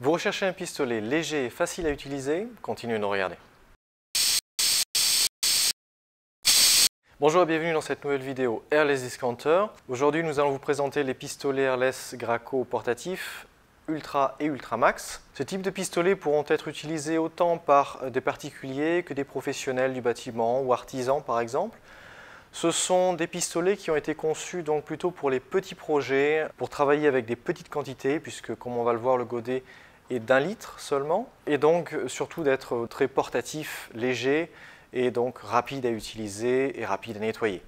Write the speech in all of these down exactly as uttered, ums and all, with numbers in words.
Vous recherchez un pistolet léger et facile à utiliser? Continuez de nous regarder. Bonjour et bienvenue dans cette nouvelle vidéo Airless Discounter. Aujourd'hui, nous allons vous présenter les pistolets Airless Graco portatifs Ultra et Ultra Max. Ce type de pistolets pourront être utilisés autant par des particuliers que des professionnels du bâtiment ou artisans par exemple. Ce sont des pistolets qui ont été conçus donc plutôt pour les petits projets, pour travailler avec des petites quantités, puisque comme on va le voir, le godet est d'un litre seulement, et donc surtout d'être très portatif, léger, et donc rapide à utiliser et rapide à nettoyer.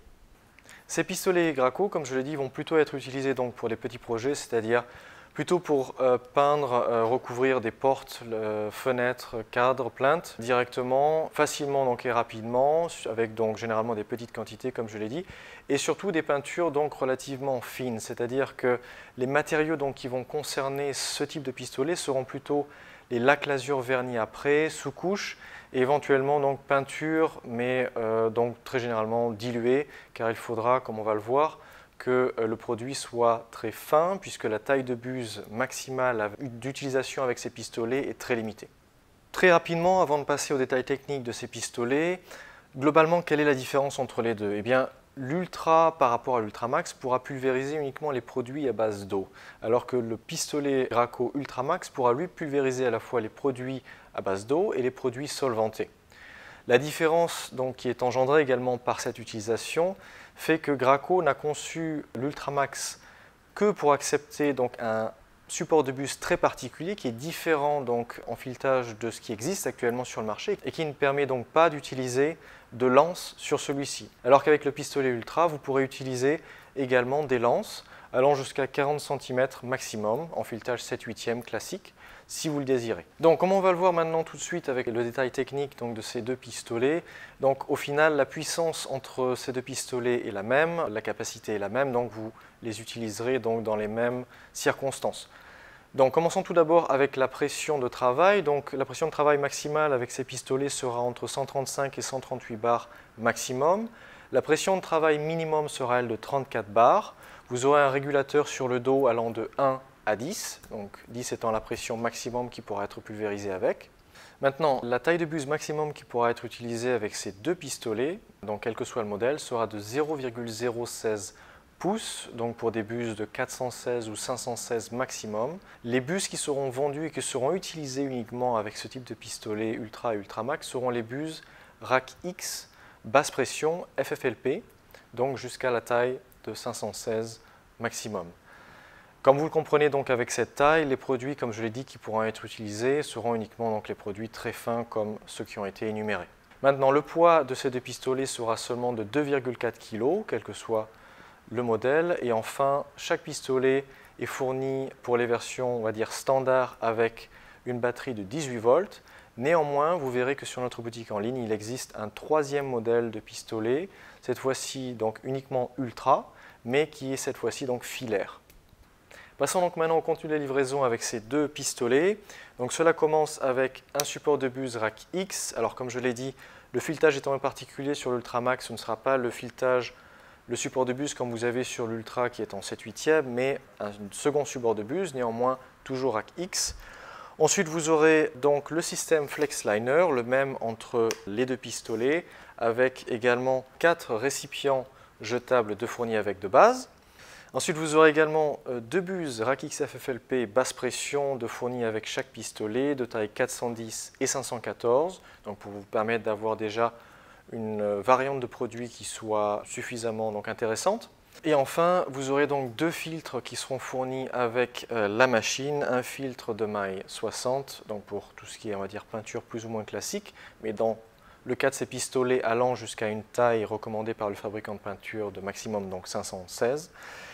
Ces pistolets Graco, comme je l'ai dit, vont plutôt être utilisés donc pour les petits projets, c'est-à-dire plutôt pour euh, peindre, euh, recouvrir des portes, euh, fenêtres, cadres, plinthes directement, facilement donc et rapidement, avec donc généralement des petites quantités comme je l'ai dit, et surtout des peintures donc relativement fines, c'est-à-dire que les matériaux donc qui vont concerner ce type de pistolet seront plutôt les lacs lasure vernis après, sous-couche, et éventuellement donc peinture, mais euh, donc très généralement diluée, car il faudra, comme on va le voir, que le produit soit très fin, puisque la taille de buse maximale d'utilisation avec ces pistolets est très limitée. Très rapidement, avant de passer aux détails techniques de ces pistolets, globalement, quelle est la différence entre les deux? Eh bien, l'Ultra par rapport à l'Ultra Max pourra pulvériser uniquement les produits à base d'eau, alors que le pistolet Graco Ultra Max pourra lui pulvériser à la fois les produits à base d'eau et les produits solventés. La différence donc, qui est engendrée également par cette utilisation fait que Graco n'a conçu l'Ultra Max que pour accepter donc, un support de buse très particulier qui est différent donc, en filetage de ce qui existe actuellement sur le marché et qui ne permet donc pas d'utiliser de lance sur celui-ci. Alors qu'avec le pistolet Ultra, vous pourrez utiliser également des lances allant jusqu'à quarante centimètres maximum en filetage sept huitième classique, si vous le désirez. Donc, comme on va le voir maintenant tout de suite avec le détail technique donc, de ces deux pistolets, donc au final, la puissance entre ces deux pistolets est la même, la capacité est la même, donc vous les utiliserez donc dans les mêmes circonstances. Donc, commençons tout d'abord avec la pression de travail. Donc, la pression de travail maximale avec ces pistolets sera entre cent trente-cinq et cent trente-huit bars maximum. La pression de travail minimum sera elle de trente-quatre bars. Vous aurez un régulateur sur le dos allant de un à dix, donc dix étant la pression maximum qui pourra être pulvérisée avec. Maintenant, la taille de buse maximum qui pourra être utilisée avec ces deux pistolets, donc quel que soit le modèle, sera de zéro virgule zéro seize pouces, donc pour des buses de quatre cent seize ou cinq cent seize maximum. Les buses qui seront vendues et qui seront utilisées uniquement avec ce type de pistolet Ultra et Ultra Max seront les buses R A C X basse pression F F L P, donc jusqu'à la taille de cinq cent seize maximum. Comme vous le comprenez donc avec cette taille, les produits, comme je l'ai dit, qui pourront être utilisés seront uniquement donc les produits très fins comme ceux qui ont été énumérés. Maintenant, le poids de ces deux pistolets sera seulement de deux virgule quatre kilos, quel que soit le modèle. Et enfin, chaque pistolet est fourni pour les versions, on va dire, standard avec une batterie de dix-huit volts. Néanmoins, vous verrez que sur notre boutique en ligne, il existe un troisième modèle de pistolet, cette fois-ci donc uniquement Ultra, mais qui est cette fois-ci donc filaire. Passons donc maintenant au contenu de la livraison avec ces deux pistolets. Donc cela commence avec un support de buse R A C X. Alors comme je l'ai dit, le filetage étant en particulier sur l'Ultra Max, ce ne sera pas le filetage, le support de buse comme vous avez sur l'Ultra qui est en sept huitième, mais un second support de buse, néanmoins toujours R A C X. Ensuite, vous aurez donc le système FlexLiner, le même entre les deux pistolets, avec également quatre récipients jetables de fournis avec de base. Ensuite, vous aurez également deux buses R A C X F F L P basse pression de fournis avec chaque pistolet de taille quatre cent dix et cinq cent quatorze, donc pour vous permettre d'avoir déjà une variante de produits qui soit suffisamment donc, intéressante. Et enfin, vous aurez donc deux filtres qui seront fournis avec euh, la machine, un filtre de maille soixante, donc pour tout ce qui est on va dire peinture plus ou moins classique, mais dans le cas de ces pistolets allant jusqu'à une taille recommandée par le fabricant de peinture de maximum donc cinq cent seize.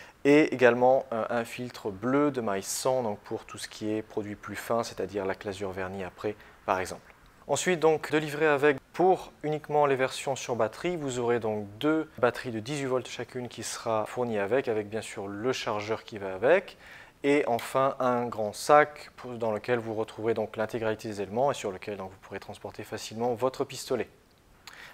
Et également euh, un filtre bleu de maille cent donc pour tout ce qui est produit plus fin, c'est-à-dire la lasure vernis après par exemple. Ensuite donc de livrer avec, pour uniquement les versions sur batterie, vous aurez donc deux batteries de dix-huit volts chacune qui sera fournie avec, avec bien sûr le chargeur qui va avec, et enfin un grand sac dans lequel vous retrouverez donc l'intégralité des éléments et sur lequel donc, vous pourrez transporter facilement votre pistolet.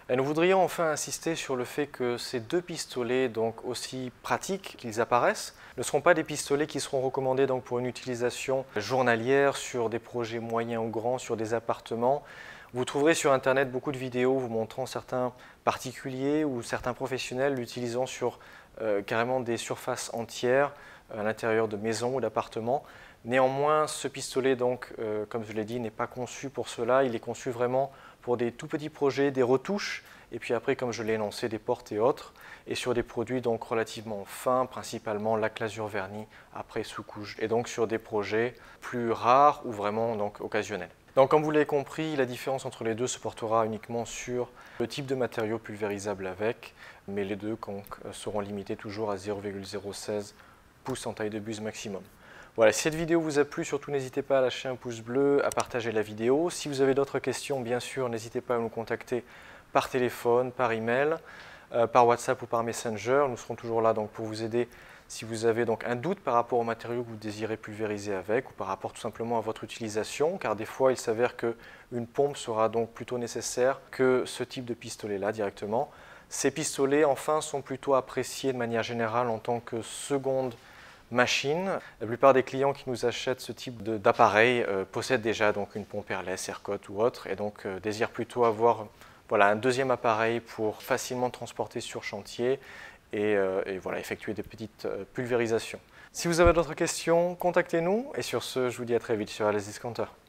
Et nous voudrions enfin insister sur le fait que ces deux pistolets, donc aussi pratiques qu'ils apparaissent, ne seront pas des pistolets qui seront recommandés donc pour une utilisation journalière sur des projets moyens ou grands, sur des appartements. Vous trouverez sur Internet beaucoup de vidéos vous montrant certains particuliers ou certains professionnels l'utilisant sur euh, carrément des surfaces entières à l'intérieur de maisons ou d'appartements. Néanmoins, ce pistolet, donc, euh, comme je l'ai dit, n'est pas conçu pour cela. Il est conçu vraiment pour des tout petits projets, des retouches, et puis après, comme je l'ai énoncé, des portes et autres, et sur des produits donc relativement fins, principalement lac lasure vernis, après sous-couche, et donc sur des projets plus rares ou vraiment donc occasionnels. Donc comme vous l'avez compris, la différence entre les deux se portera uniquement sur le type de matériau pulvérisable avec, mais les deux donc, seront limités toujours à zéro virgule zéro seize pouces en taille de buse maximum. Voilà, si cette vidéo vous a plu, surtout n'hésitez pas à lâcher un pouce bleu, à partager la vidéo. Si vous avez d'autres questions, bien sûr, n'hésitez pas à nous contacter par téléphone, par email, euh, par WhatsApp ou par Messenger. Nous serons toujours là donc, pour vous aider si vous avez donc un doute par rapport au matériau que vous désirez pulvériser avec ou par rapport tout simplement à votre utilisation, car des fois il s'avère qu'une pompe sera donc plutôt nécessaire que ce type de pistolet-là directement. Ces pistolets, enfin, sont plutôt appréciés de manière générale en tant que seconde machine. La plupart des clients qui nous achètent ce type d'appareil euh, possèdent déjà donc une pompe airless, Aircote ou autre, et donc euh, désirent plutôt avoir voilà, un deuxième appareil pour facilement transporter sur chantier et, euh, et voilà, effectuer des petites euh, pulvérisations. Si vous avez d'autres questions, contactez-nous, et sur ce, je vous dis à très vite sur Airless Discounter.